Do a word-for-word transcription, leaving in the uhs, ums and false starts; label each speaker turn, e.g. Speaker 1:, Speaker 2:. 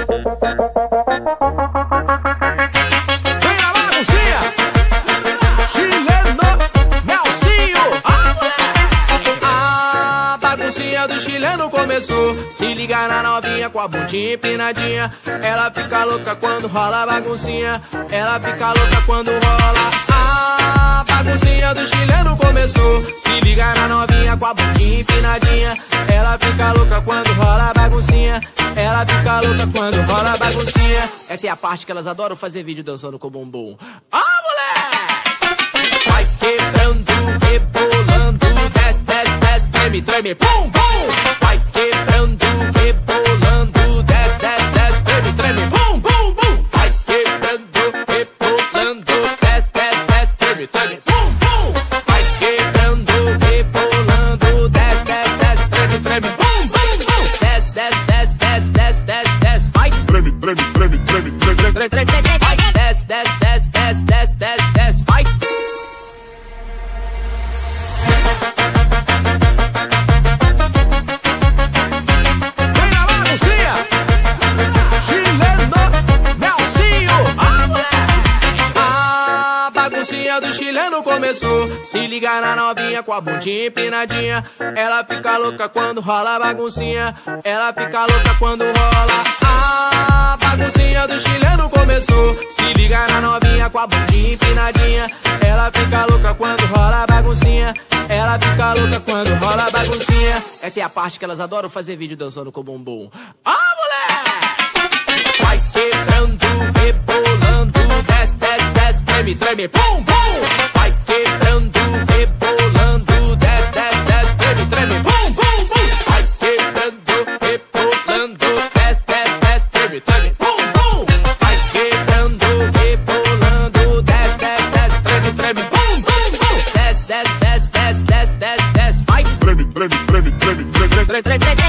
Speaker 1: Vem a baguncinha, chileno, Nelsinho, ah, moleque! A baguncinha do chileno começou. Se liga na novinha com a bundinha empinadinha. Ela fica louca quando rola a baguncinha. Ela fica louca quando rola. A baguncinha do chileno começou. Se liga na novinha com a bundinha empinadinha. Ela fica louca quando rola a baguncinha. Ela fica louca quando rola a baguncinha. Essa é a parte que elas adoram fazer vídeo dançando com o bumbum. Ah, moleque! Vai quebrando, rebolando, desce, desce, desce, treme, treme, pum, pum! Vai quebrando, rebolando, desce, desce, desce, treme, treme, pum, pum, pum! Vai quebrando, rebolando, desce, desce, desce, treme, treme, pum, pum! Vai quebrando, rebolando, desce, desce, desce, treme, treme, pum, pum, pum! Desce, desce, desce, desce, desce, desce, desce, vai!
Speaker 2: Treme, treme, treme, treme, treme,
Speaker 1: Treme, treme, treme, vai! Desce, desce, desce, desce, desce, desce, desce, vai! Vem a baguncinha, chileno, Nelsinho, ah, moleque! A baguncinha do chileno começou. Se liga na novinha com a bundinha empinadinha. Ela fica louca quando rola a baguncinha. Ela fica louca quando rola. A baguncinha do chileno começou. Se liga na novinha com a bundinha empinadinha. Ela fica louca quando rola a baguncinha. Ela fica louca quando rola a baguncinha. Essa é a parte que elas adoram fazer vídeo dançando com o bumbum. Ah, moleque! Vai quebrando, rebolando, desce, desce, desce, treme, treme, pum, pum! Vai quebrando, rebolando, desce, desce, desce, treme, treme, pum, pum, pum! Vai quebrando, rebolando, desce, desce, desce, treme, treme, pum, pum! Vai quebrando, rebolando, desce, desce, desce, treme, treme, pum, pum, pum! Desce, desce, desce, desce, desce, desce, desce, vai!
Speaker 2: treme, treme, treme, treme, treme,
Speaker 1: Treme, treme, treme.